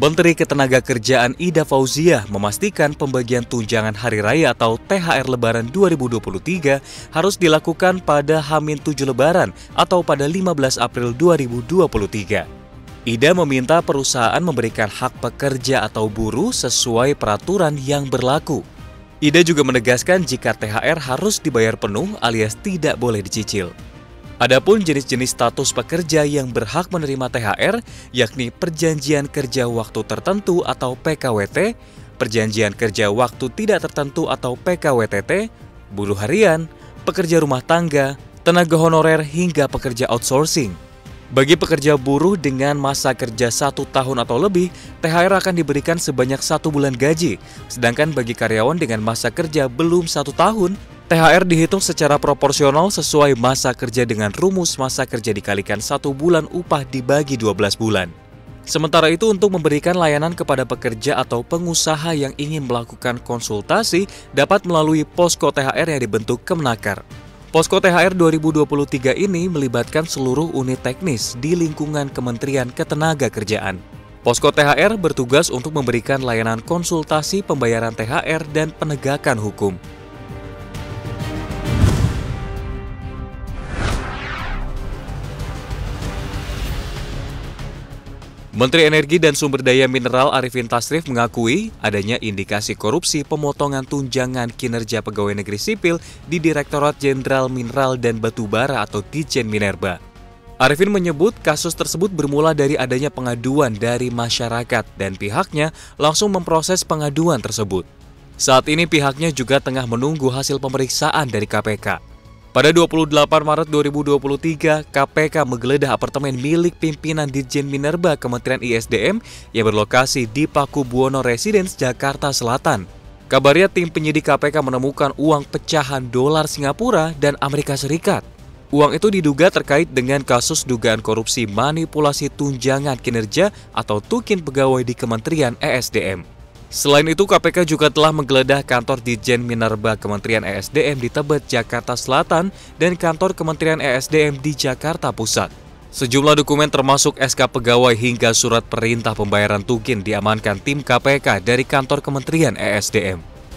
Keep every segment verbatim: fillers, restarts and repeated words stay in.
Menteri Ketenagakerjaan Ida Fauziah memastikan pembagian tunjangan Hari Raya atau T H R Lebaran dua ribu dua puluh tiga harus dilakukan pada H minus tujuh Lebaran atau pada lima belas April dua ribu dua puluh tiga. Ida meminta perusahaan memberikan hak pekerja atau buruh sesuai peraturan yang berlaku. Ida juga menegaskan jika T H R harus dibayar penuh alias tidak boleh dicicil. Adapun jenis-jenis status pekerja yang berhak menerima T H R, yakni perjanjian kerja waktu tertentu atau P K W T, perjanjian kerja waktu tidak tertentu atau P K W T T, buruh harian, pekerja rumah tangga, tenaga honorer hingga pekerja outsourcing. Bagi pekerja buruh dengan masa kerja satu tahun atau lebih, T H R akan diberikan sebanyak satu bulan gaji. Sedangkan bagi karyawan dengan masa kerja belum satu tahun, T H R dihitung secara proporsional sesuai masa kerja dengan rumus masa kerja dikalikan satu bulan upah dibagi dua belas bulan. Sementara itu untuk memberikan layanan kepada pekerja atau pengusaha yang ingin melakukan konsultasi dapat melalui posko T H R yang dibentuk Kemenakar. Posko T H R dua ribu dua puluh tiga ini melibatkan seluruh unit teknis di lingkungan Kementerian Ketenagakerjaan. Posko T H R bertugas untuk memberikan layanan konsultasi pembayaran T H R dan penegakan hukum. Menteri Energi dan Sumber Daya Mineral Arifin Tasrif mengakui adanya indikasi korupsi pemotongan tunjangan kinerja pegawai negeri sipil di Direktorat Jenderal Mineral dan Batubara atau Ditjen Minerba. Arifin menyebut kasus tersebut bermula dari adanya pengaduan dari masyarakat dan pihaknya langsung memproses pengaduan tersebut. Saat ini pihaknya juga tengah menunggu hasil pemeriksaan dari K P K. Pada dua puluh delapan Maret dua ribu dua puluh tiga, K P K menggeledah apartemen milik pimpinan Ditjen Minerba Kementerian I S D M yang berlokasi di Pakubuwono Residence, Jakarta Selatan. Kabarnya tim penyidik K P K menemukan uang pecahan dolar Singapura dan Amerika Serikat. Uang itu diduga terkait dengan kasus dugaan korupsi manipulasi tunjangan kinerja atau tukin pegawai di Kementerian E S D M. Selain itu, K P K juga telah menggeledah kantor Ditjen Minerba Kementerian E S D M di Tebet, Jakarta Selatan dan kantor Kementerian E S D M di Jakarta Pusat. Sejumlah dokumen termasuk S K pegawai hingga surat perintah pembayaran tukin diamankan tim K P K dari kantor Kementerian E S D M.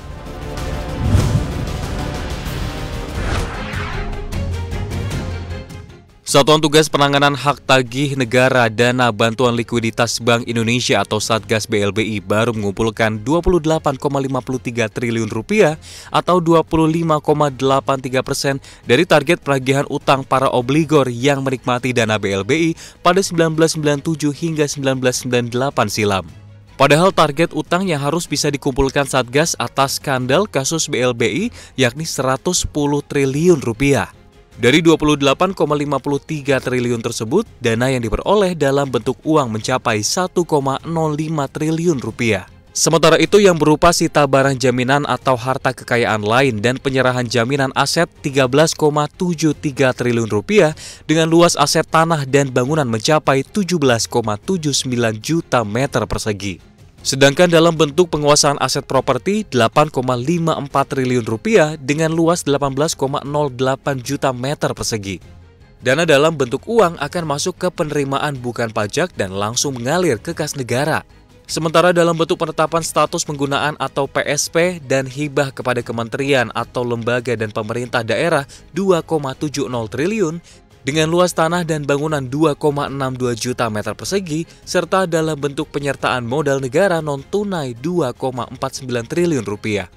Satuan Tugas Penanganan Hak Tagih Negara Dana Bantuan Likuiditas Bank Indonesia atau Satgas B L B I baru mengumpulkan dua puluh delapan koma lima tiga triliun rupiah atau dua puluh lima koma delapan tiga persen dari target penagihan utang para obligor yang menikmati dana B L B I pada seribu sembilan ratus sembilan puluh tujuh hingga seribu sembilan ratus sembilan puluh delapan silam. Padahal target utang yang harus bisa dikumpulkan Satgas atas skandal kasus B L B I yakni seratus sepuluh triliun rupiah. Dari dua puluh delapan koma lima tiga triliun tersebut, dana yang diperoleh dalam bentuk uang mencapai satu koma nol lima triliun rupiah. Sementara itu yang berupa sita barang jaminan atau harta kekayaan lain dan penyerahan jaminan aset tiga belas koma tujuh tiga triliun rupiah dengan luas aset tanah dan bangunan mencapai tujuh belas koma tujuh sembilan juta meter persegi. Sedangkan dalam bentuk penguasaan aset properti delapan koma lima empat triliun rupiah dengan luas delapan belas koma nol delapan juta meter persegi. Dana dalam bentuk uang akan masuk ke penerimaan bukan pajak dan langsung mengalir ke kas negara. Sementara dalam bentuk penetapan status penggunaan atau P S P dan hibah kepada kementerian atau lembaga dan pemerintah daerah dua koma tujuh nol triliun, dengan luas tanah dan bangunan dua koma enam dua juta meter persegi, serta dalam bentuk penyertaan modal negara non-tunai dua koma empat sembilan triliun rupiah.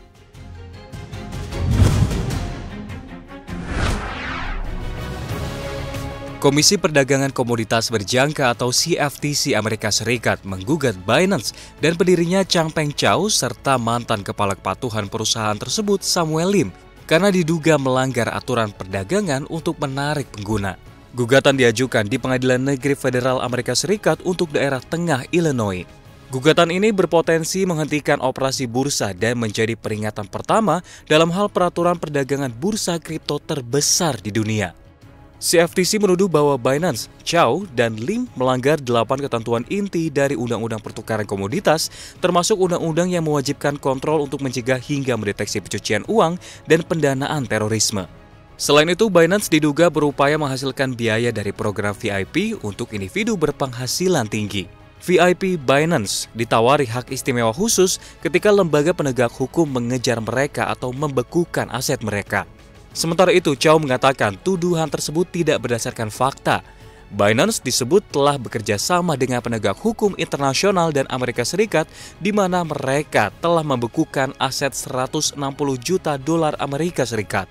Komisi Perdagangan Komoditas Berjangka atau C F T C Amerika Serikat menggugat Binance dan pendirinya Changpeng Zhao serta mantan kepala kepatuhan perusahaan tersebut Samuel Lim karena diduga melanggar aturan perdagangan untuk menarik pengguna. Gugatan diajukan di Pengadilan Negeri Federal Amerika Serikat untuk daerah tengah Illinois. Gugatan ini berpotensi menghentikan operasi bursa dan menjadi peringatan pertama dalam hal peraturan perdagangan bursa kripto terbesar di dunia. C F T C menuduh bahwa Binance, Zhao, dan Lim melanggar delapan ketentuan inti dari Undang-Undang Pertukaran Komoditas, termasuk undang-undang yang mewajibkan kontrol untuk mencegah hingga mendeteksi pencucian uang dan pendanaan terorisme. Selain itu, Binance diduga berupaya menghasilkan biaya dari program V I P untuk individu berpenghasilan tinggi. V I P Binance ditawari hak istimewa khusus ketika lembaga penegak hukum mengejar mereka atau membekukan aset mereka. Sementara itu, Chow mengatakan tuduhan tersebut tidak berdasarkan fakta. Binance disebut telah bekerja sama dengan penegak hukum internasional dan Amerika Serikat di mana mereka telah membekukan aset seratus enam puluh juta dolar Amerika Serikat.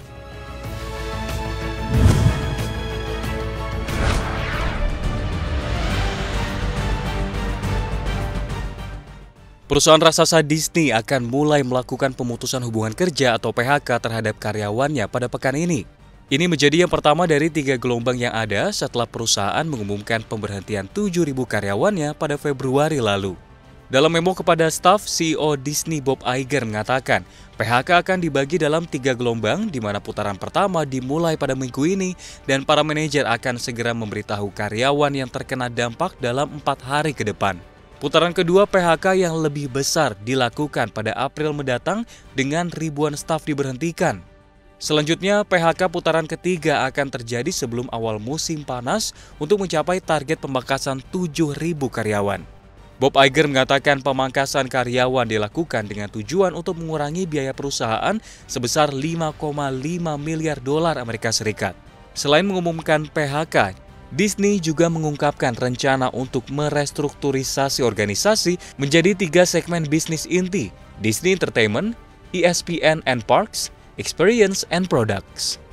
Perusahaan raksasa Disney akan mulai melakukan pemutusan hubungan kerja atau P H K terhadap karyawannya pada pekan ini. Ini menjadi yang pertama dari tiga gelombang yang ada setelah perusahaan mengumumkan pemberhentian tujuh ribu karyawannya pada Februari lalu. Dalam memo kepada staf, C E O Disney Bob Iger mengatakan P H K akan dibagi dalam tiga gelombang di mana putaran pertama dimulai pada minggu ini dan para manajer akan segera memberitahu karyawan yang terkena dampak dalam empat hari ke depan. Putaran kedua P H K yang lebih besar dilakukan pada April mendatang dengan ribuan staf diberhentikan. Selanjutnya, P H K putaran ketiga akan terjadi sebelum awal musim panas untuk mencapai target pemangkasan tujuh ribu karyawan. Bob Iger mengatakan pemangkasan karyawan dilakukan dengan tujuan untuk mengurangi biaya perusahaan sebesar lima koma lima miliar dolar Amerika Serikat. Selain mengumumkan P H K, Disney juga mengungkapkan rencana untuk merestrukturisasi organisasi menjadi tiga segmen bisnis inti, Disney Entertainment, E S P N and Parks, Experience and Products.